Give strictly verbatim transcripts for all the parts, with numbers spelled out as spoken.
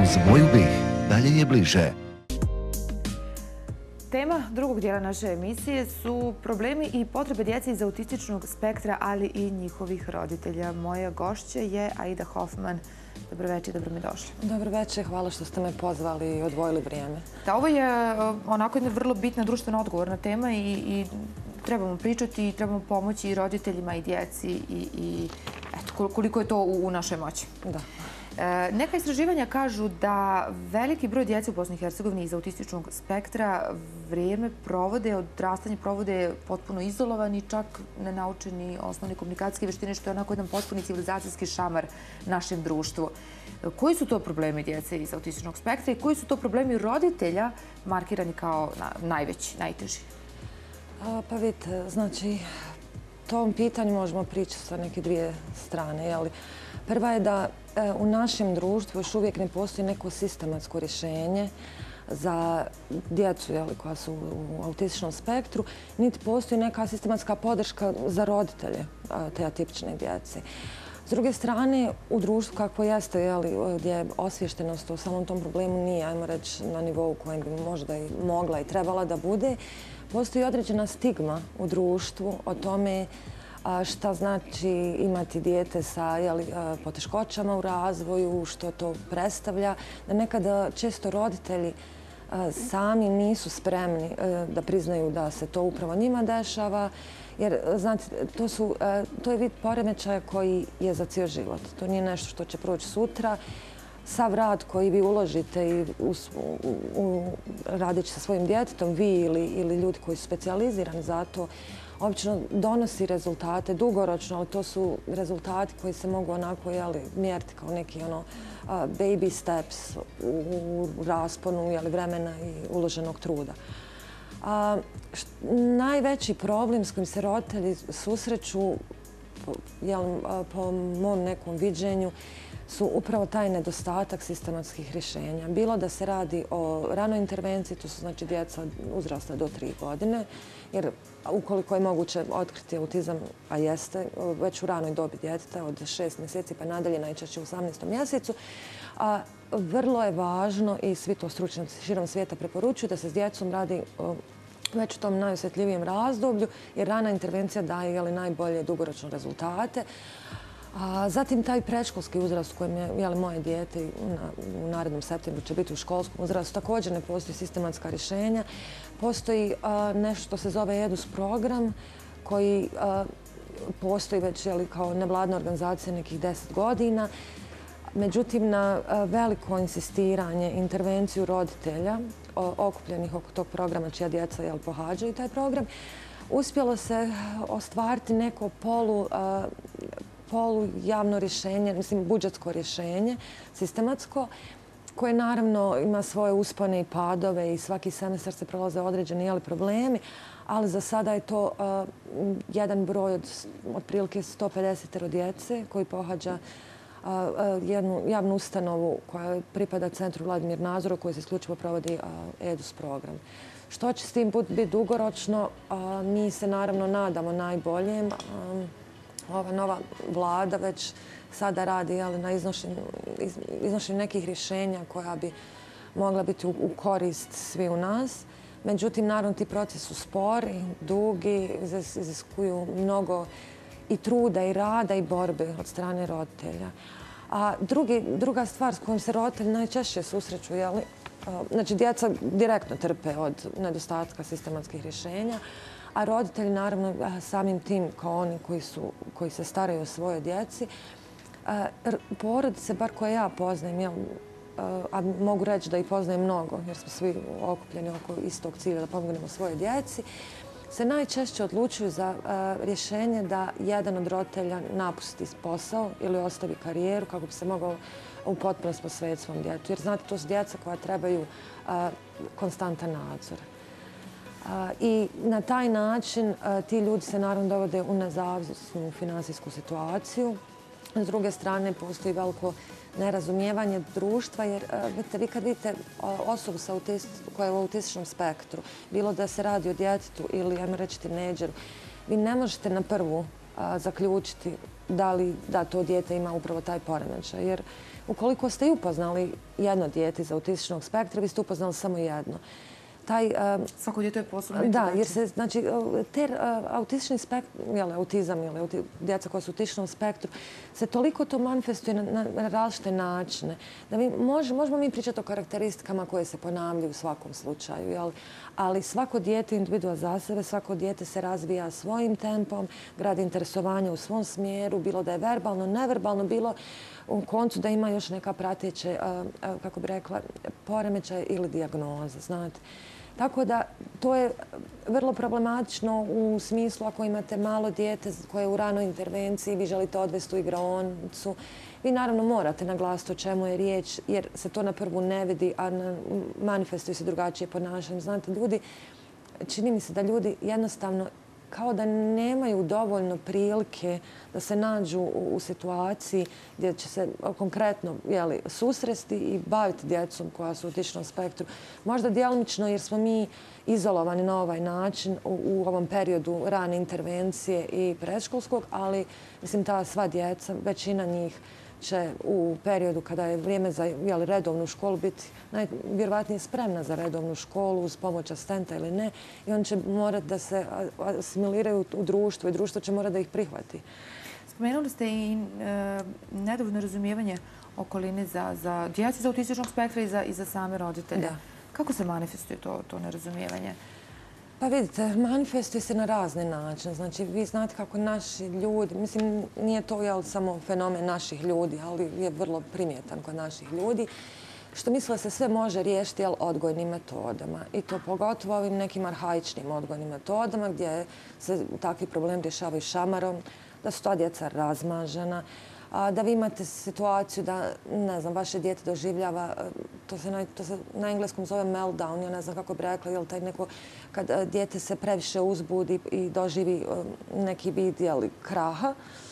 Uz moju bih, dalje je bliže. Tema drugog dijela naše emisije su problemi i potrebe djece iz autističnog spektra, ali i njihovih roditelja. Moja gošća je Aida Hoffman. Dobro večer, dobro mi došli. Dobro večer, hvala što ste me pozvali i odvojili vrijeme. Da, ovo je onako jedna vrlo bitna društvena odgovorna tema i, i trebamo pričati i trebamo pomoći i roditeljima i djeci i, i eto, koliko je to u, u našoj moći. Da. E, neka istraživanja kažu da veliki broj djece u Bosni i Hercegovini iz autističnog spektra vrijeme provode, odrastanje provode potpuno izolovani, čak nenaučeni osnovne komunikacijske vještine, što je onako jedan potpuni civilizacijski šamar našem društvu. Koji su to problemi djece iz autističnog spektra i koji su to problemi roditelja markirani kao najveći, najteži? A, pa vidite, znači, tom pitanju možemo pričati sa neke dvije strane. Jeli? Prva je da e, u našem društvu još uvijek ne postoji neko sistematsko rješenje za djecu jeli, koja su u autističnom spektru, niti postoji neka sistematska podrška za roditelje a, te atipične djece. S druge strane, u društvu kako jeste, jeli, gdje je osviještenost o samom tom problemu nije, ajmo reći, na nivou kojem bi možda i mogla i trebala da bude, postoji određena stigma u društvu o tome šta znači imati dijete sa jeli, poteškoćama u razvoju, što to predstavlja, da nekada često roditelji sami nisu spremni da priznaju da se to upravo njima dešava, jer znate, to, su, to je vid poremećaja koji je za cijel život. To nije nešto što će proći sutra. Sav rad koji vi uložite i u, u, u, radeći sa svojim djetetom, vi ili, ili ljudi koji su specijalizirani za to, obično donosi rezultate dugoročno, ali to su rezultati koji se mogu onako jeli, mjeriti kao neki ono, uh, baby steps u, u rasponu jeli, vremena i uloženog truda. A, št, najveći problem s kojim se roditelji susreću, jel, po mom nekom viđenju, su upravo taj nedostatak sistematskih rješenja. Bilo da se radi o ranoj intervenciji, to su znači djeca uzrasta do tri godine, jer ukoliko je moguće otkriti autizam, a jeste, već u ranoj dobi djeteta, od šest mjeseci pa nadalje, najčešće u osamnaestom mjesecu, a vrlo je važno i svi to stručnjaci širom svijeta preporučuju da se s djecom radi već u tom najosjetljivijem razdoblju, jer rana intervencija daje jeli, najbolje dugoročne rezultate. A zatim taj predškolski uzrast u kojem je jeli, moje dijete na, u narednom septembru će biti u školskom uzrastu, također ne postoji sistematska rješenja. Postoji a, nešto što se zove EDUS program koji a, postoji već jeli, kao nevladna organizacija nekih deset godina. Međutim, na a, veliko insistiranje, intervenciju roditelja o, okupljenih oko tog programa čija djeca jeli, pohađaju taj program, uspjelo se ostvariti neko polu a, polu javno rješenje, mislim budžetsko rješenje, sistematsko, koje naravno ima svoje uspone i padove i svaki semestar se prolaze određeni jeli, problemi, ali za sada je to uh, jedan broj od otprilike sto pedeset djece koji pohađa uh, uh, jednu javnu ustanovu koja pripada Centru Vladimir Nazor, koji se isključivo provodi uh, EDUS program. Što će s tim biti dugoročno? Uh, mi se naravno nadamo najboljem. Um, Ova nova vlada već sada radi jeli, na iznošenju, iz, iznošenju nekih rješenja koja bi mogla biti u, u korist svi u nas. Međutim, naravno, ti procesi su spori, dugi, iziskuju mnogo i truda i rada i borbe od strane roditelja. A drugi, druga stvar s kojom se roditelji najčešće susreću, jeli, znači djeca direktno trpe od nedostatka sistematskih rješenja, a roditelji, naravno, samim tim kao oni koji, su, koji se staraju o svojoj djeci, porodice, bar koje ja poznajem, jel, a mogu reći da ih poznajem mnogo, jer smo svi okupljeni oko istog cilja da pomognemo svojoj djeci, se najčešće odlučuju za rješenje da jedan od roditelja napusti posao ili ostavi karijeru kako bi se mogao u potpunosti posvetiti svom djetetu. Jer znate, to su djeca koja trebaju konstantan nadzor. I na taj način ti ljudi se naravno dovode u nezavisnu finansijsku situaciju. S druge strane, postoji veliko nerazumijevanje društva, jer vidite, vi kad vidite osobu sa autist, koja je u autističnom spektru, bilo da se radi o djetetu ili, ajmo reći, tinejdžeru, vi ne možete na prvu zaključiti da li da to dijete ima upravo taj poremećaj. Jer ukoliko ste i upoznali jedno dijete iz autističnog spektra, vi ste upoznali samo jedno. Taj, Svako dijete je posebno. Da, jer se, znači, te autistični spektrum, jel, autizam ili djeca koja su u autističnom spektru, se toliko to manifestuje na, na različite načine. Da mi može, možemo mi pričati o karakteristikama koje se ponavljaju u svakom slučaju, jel? Ali svako dijete je individua za sebe, svako dijete se razvija svojim tempom, gradi interesovanje u svom smjeru, bilo da je verbalno, neverbalno, bilo u koncu da ima još neka prateće, kako bi rekla, poremećaje ili dijagnoze, znate. Tako da to je vrlo problematično u smislu ako imate malo dijete koje je u ranoj intervenciji, vi želite odvesti u igraonicu. Vi naravno morate naglasiti o čemu je riječ jer se to na prvu ne vidi, a manifestuje se drugačije ponašanje. Znate, ljudi, čini mi se da ljudi jednostavno kao da nemaju dovoljno prilike da se nađu u situaciji gdje će se konkretno jeli, susresti i baviti djecom koja su u autističnom spektru. Možda djelomično jer smo mi izolovani na ovaj način u, u ovom periodu rane intervencije i predškolskog, ali mislim ta sva djeca, većina njih će u periodu kada je vrijeme za jeli, redovnu školu biti najvjerovatnije spremna za redovnu školu uz pomoć asistenta ili ne i oni će morati da se asimiliraju u društvo i društvo će morati da ih prihvati. Spomenuli ste i e, nedovoljno razumijevanje okoline za, za djecu iz autističnog spektra i za, i za same roditelje. Da. Kako se manifestuje to, to nerazumijevanje? Pa vidite, manifestuje se na razne načine. Znači, vi znate kako naši ljudi, mislim, nije to jel, samo fenomen naših ljudi, ali je vrlo primjetan kod naših ljudi, što misle da se sve može riješiti jel, odgojnim metodama. I to pogotovo ovim nekim arhaičnim odgojnim metodama gdje se takvi problemi rješavaju šamarom, da su ta djeca razmažena, a da vi imate situaciju da, ne znam, vaše dijete doživljava, to se na, to se na engleskom zove meltdown, ja ne znam kako bi rekla, ili taj neko, kad dijete se previše uzbudi i doživi neki vid, jeli, kraha,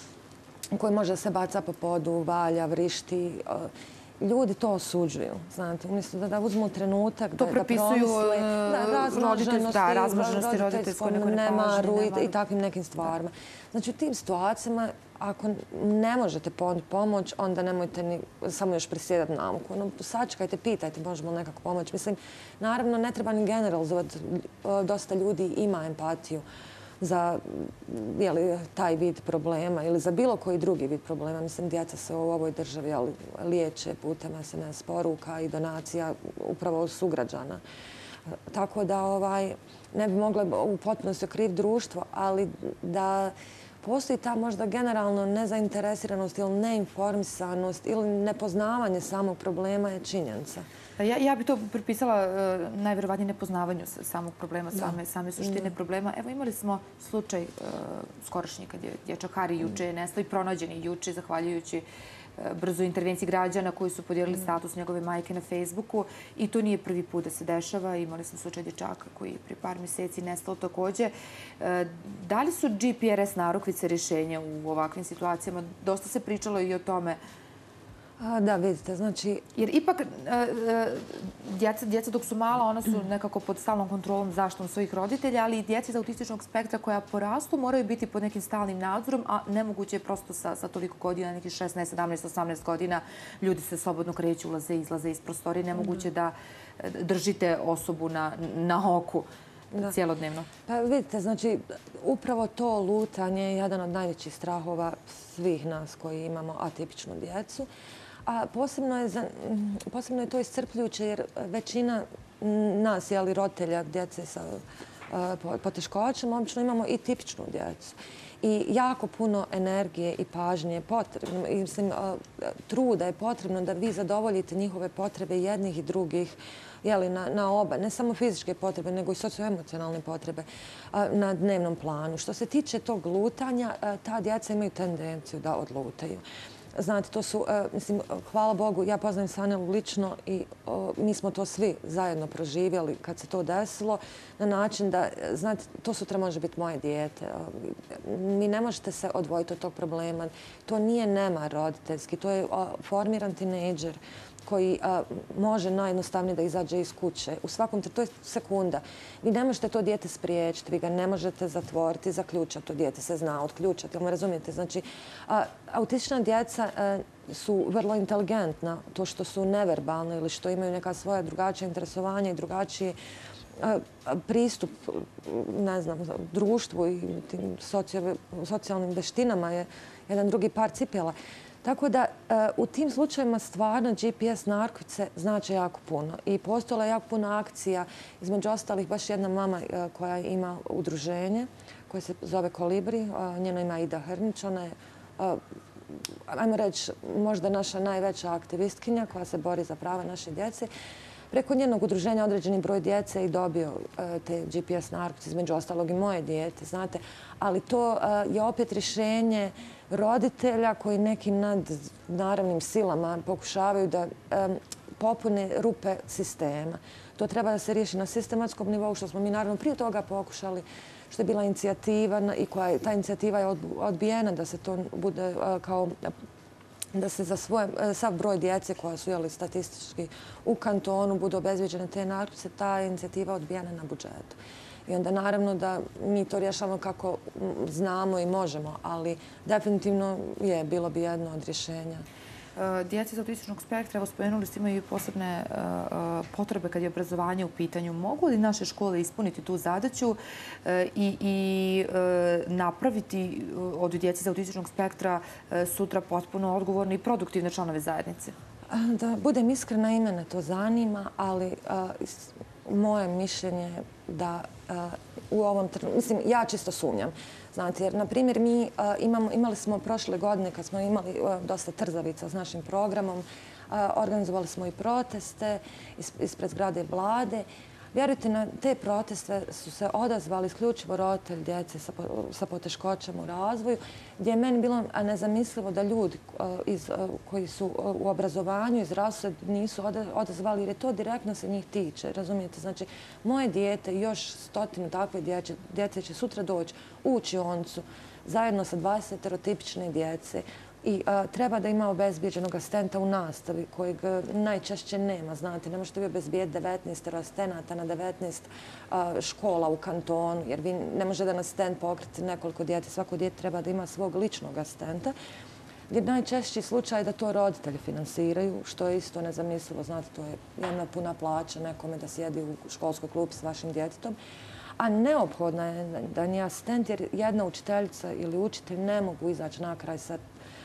koji može se baca po podu, valja, vrišti. Ljudi to osuđuju, znate, umjesto da, da uzmu trenutak, to da, da promisle, da, razmaženosti, da, razmaženosti roditeljskoj nemaru i, i takvim nekim stvarima. Znači, u tim situacijama, ako ne možete pomoći, onda nemojte ni samo još prisjedati nauku. Ono, sačekajte, pitajte, možemo li nekako pomoći. Mislim, naravno, ne treba ni generalizovati. Dosta ljudi ima empatiju za jeli, taj vid problema ili za bilo koji drugi vid problema. Mislim, djeca se u ovoj državi jeli, liječe putem es em es poruka i donacija upravo sugrađana. Tako da ovaj, ne bi mogla u potpunosti okriviti društvo, ali da postoji ta možda generalno nezainteresiranost ili neinformisanost ili nepoznavanje samog problema je činjenica. Ja, ja bih to pripisala uh, najvjerovatnije nepoznavanju samog problema, same, same suštine mm. problema. Evo imali smo slučaj uh, skorašnji kad je dječak Hari juče nestao i pronađeni juče zahvaljujući uh, brzoj intervenciji građana koji su podijelili mm. status njegove majke na Facebooku i to nije prvi put da se dešava. Imali smo slučaj dječaka koji je prije par mjeseci nestao također. Uh, da li su G P R S narukvice rješenja u ovakvim situacijama? Dosta se pričalo i o tome. A, da, vidite, znači... Jer ipak djeca, djeca dok su mala, ona su nekako pod stalnom kontrolom zaštom svojih roditelja, ali i djeca iz autističnog spektra koja porastu moraju biti pod nekim stalnim nadzorom, a nemoguće je prosto sa, sa toliko godina, nekih šesnaest, sedamnaest, osamnaest godina, ljudi se slobodno kreću, ulaze i izlaze iz prostorije. Nemoguće da držite osobu na, na oku. Da. Cijelodnevno. Pa vidite, znači, upravo to lutanje je jedan od najvećih strahova svih nas koji imamo atipičnu djecu. A posebno je, za, posebno je to iscrpljujuće jer većina nas, jeli, roditelja djece sa uh, poteškoćama, obično imamo i tipičnu djecu. I jako puno energije i pažnje je potrebno. I, mislim, uh, truda je potrebno da vi zadovoljite njihove potrebe jednih i drugih jeli, na, na oba, ne samo fizičke potrebe, nego i socioemocionalne potrebe a, na dnevnom planu. Što se tiče tog lutanja, a, ta djeca imaju tendenciju da odlutaju. Znate, to su, mislim, hvala Bogu, ja poznajem Sanelu lično i mi smo to svi zajedno proživjeli kad se to desilo na način da, znate, to sutra može biti moje dijete. Mi ne možete se odvojiti od tog problema. To nije nemar roditeljski, to je formiran tinejdžer koji a, može najjednostavnije da izađe iz kuće. U svakom trenutku, to je sekunda. Vi ne možete to dijete spriječiti, vi ga ne možete zatvoriti, zaključati. To dijete se zna otključati, jel me razumijete? Znači, a, autistična djeca a, su vrlo inteligentna, to što su neverbalne ili što imaju neka svoja drugačija interesovanja i drugačiji a, a, pristup, ne znam, društvu i tim socijalnim veštinama je jedan drugi par cipela. Tako da u tim slučajevima stvarno G P S narukvice znače jako puno. I postojala je jako puno akcija, između ostalih baš jedna mama koja ima udruženje koje se zove Kolibri, njeno ima Ida Hrnić, ona je, ajmo reći, možda naša najveća aktivistkinja koja se bori za prava naše djece. Preko njenog udruženja određeni broj djece i dobio te G P S narukvice, između ostalog i moje dijete, znate. Ali to je opet rješenje roditelja koji nekim nadnaravnim silama pokušavaju da popune rupe sistema. To treba da se riješi na sistematskom nivou, što smo mi naravno prije toga pokušali, što je bila inicijativa i koja je, ta inicijativa je odbijena da se to bude kao da se za svoj, sav broj djece koja su jeli statistički u kantonu budu obezvijeđene te narukvice, ta inicijativa odbijena na budžetu. I onda naravno da mi to rješavamo kako znamo i možemo, ali definitivno je bilo bi jedno od rješenja. Djeci iz autističnog spektra, evo spomenuli ste, imaju posebne potrebe kad je obrazovanje u pitanju. Mogu li naše škole ispuniti tu zadaću i, i napraviti od djeci iz autističnog spektra sutra potpuno odgovorne i produktivne članove zajednice? Da budem iskrena, i mene to zanima, ali moje mišljenje je da u ovom trenutku, mislim, ja čisto sumnjam. Znate, jer, na primjer, mi imamo, imali smo prošle godine, kad smo imali dosta trzavica s našim programom, organizovali smo i proteste ispred zgrade vlade. Vjerujte, na te proteste su se odazvali isključivo roditelji djece sa poteškoćama u razvoju, gdje je meni bilo nezamislivo da ljudi iz, koji su u obrazovanju iz razvoja nisu odazvali, jer je to direktno se njih tiče. Razumijete? Znači, moje dijete i još stotinu takve djece, djece će sutra doći u učionicu zajedno sa dvadeset tipične djece. I a, treba da ima obezbijeđenog asistenta u nastavi, kojeg najčešće nema. Znate, ne možete vi obezbijeti devetnaest asistenata na devetnaest a, škola u kantonu, jer vi ne može da na asistent pokriti nekoliko djece. Svako dijete treba da ima svog ličnog asistenta. Jer najčešći slučaj je da to roditelji finansiraju, što je isto nezamislivo. Znate, to je jedna puna plaća nekome da sjedi u školskoj klupi s vašim djetetom. A neophodna je da nije asistent, jer jedna učiteljica ili učitelj ne mogu izaći na kraj sa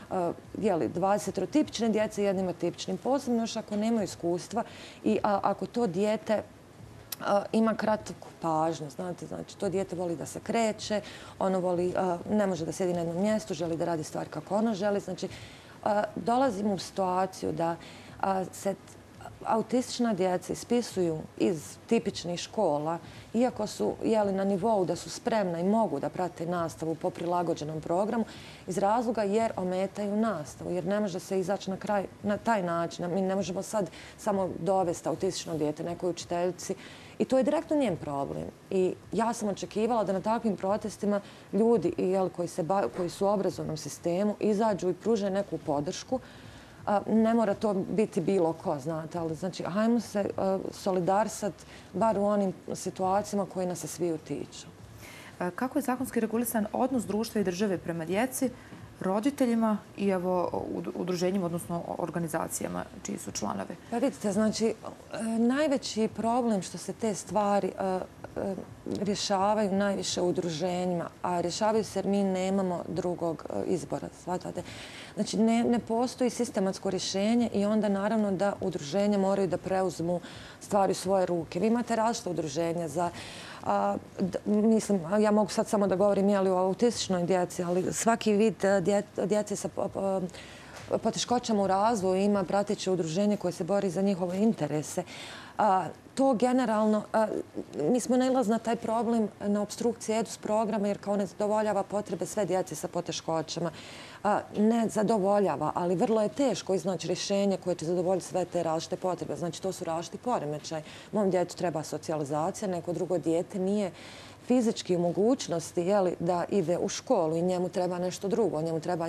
dvadeset tipične djece i jednim atipičnim. Posebno još ako nemaju iskustva i a, ako to dijete a, ima kratku pažnju. Znate, znači, to dijete voli da se kreće, ono voli, a, ne može da sjedi na jednom mjestu, želi da radi stvari kako ono želi. Znači, a, dolazimo u situaciju da a, se autistična djeca ispisuju iz tipičnih škola, iako su jeli, na nivou da su spremna i mogu da prate nastavu po prilagođenom programu, iz razloga jer ometaju nastavu, jer ne može se izaći na kraj na taj način. Mi ne možemo sad samo dovesti autistično dijete nekoj učiteljici i to je direktno njen problem. I ja sam očekivala da na takvim protestima ljudi jeli, koji, se ba, koji su u obrazovnom sistemu izađu i pruže neku podršku. Ne mora to biti bilo ko, znate, ali znači, hajmo se solidarisati bar u onim situacijama koje nas se svi utiču. Kako je zakonski regulisan odnos društva i države prema djeci, roditeljima i evo udruženjima, odnosno organizacijama čiji su članovi? Pa vidite, znači, najveći problem što se te stvari rješavaju najviše u udruženjima, a rješavaju se jer mi nemamo drugog izbora. Shvatate? Znači, ne, ne postoji sistematsko rješenje i onda naravno da udruženja moraju da preuzmu stvari u svoje ruke. Vi imate različite udruženja za A, d, mislim, ja mogu sad samo da govorim jeli, o autističnoj djeci, ali svaki vid dje, djece sa poteškoćama u razvoju ima prateće udruženje koje se bori za njihove interese. To generalno, mi smo nailazili na taj problem na opstrukciji E D U S programa jer kao ne zadovoljava potrebe sve djece sa poteškoćama. Ne zadovoljava, ali vrlo je teško iznaći rješenje koje će zadovoljiti sve te različite potrebe. Znači, to su različiti poremećaj. Mom djetetu treba socijalizacija, neko drugo dijete nije fizički u mogućnosti da ide u školu i njemu treba nešto drugo. Njemu treba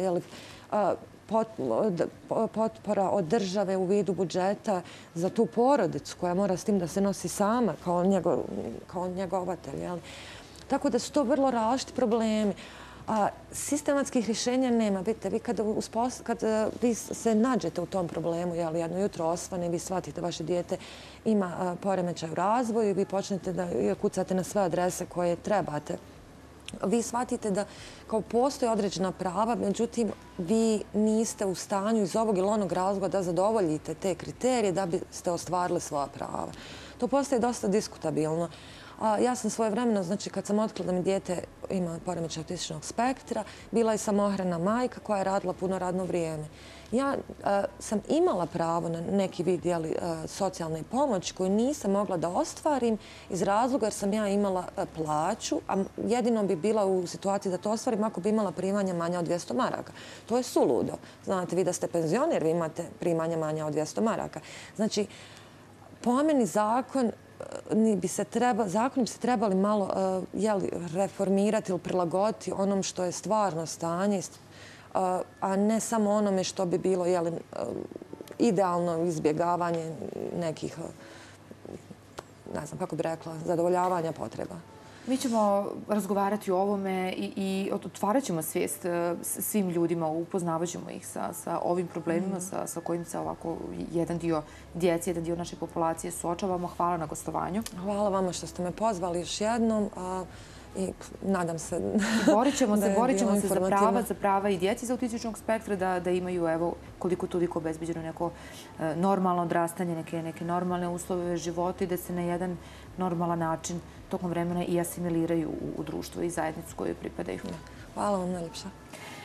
potpora od države u vidu budžeta za tu porodicu koja mora s tim da se nosi sama kao njegovatelj. Tako da su to vrlo različiti problemi. Sistematskih rješenja nema. Vidite, vi kad vi se nađete u tom problemu, jedno jutro osvane, vi shvatite vaše dijete ima poremećaj u razvoju i vi počnete da kucate na sve adrese koje trebate. Vi shvatite da kao postoje određena prava, međutim, vi niste u stanju iz ovog ili onog razloga da zadovoljite te kriterije da biste ostvarili svoja prava. To postaje dosta diskutabilno. Ja sam svojevremeno, znači kad sam otkrila da mi dijete ima poremećaj autističnog spektra, bila je samohrana majka koja je radila puno radno vrijeme. Ja sam imala pravo na neki vid socijalne pomoći koju nisam mogla da ostvarim iz razloga jer sam ja imala plaću, a jedino bi bila u situaciji da to ostvarim ako bi imala primanja manja od dvjesto maraka. To je suludo. Znate, vi da ste penzioner, vi imate primanja manja od dvjesto maraka. Znači, po meni zakon bi se treba, zakoni bi se trebali malo reformirati ili prilagoditi onom što je stvarno stanje, a ne samo onome što bi bilo idealno izbjegavanje nekih, ne znam kako bi rekla, zadovoljavanja potreba. Mi ćemo razgovarati o ovome i otvarat ćemo svijest svim ljudima, upoznavat ćemo ih sa ovim problemima sa kojim se ovako jedan dio djece, jedan dio naše populacije suočavamo. Hvala na gostovanju. Hvala vama što ste me pozvali još jednom i nadam se borit ćemo se, borit ćemo se za prava, za prava i djeci iz autističnog spektra da imaju evo koliko toliko obezbeđeno neko normalno odrastanje, neke normalne uslove života i da se na jedan normalan način tokom vremena i asimiliraju u društvo i zajednicu koju pripadaju. Hvala vam najljepša.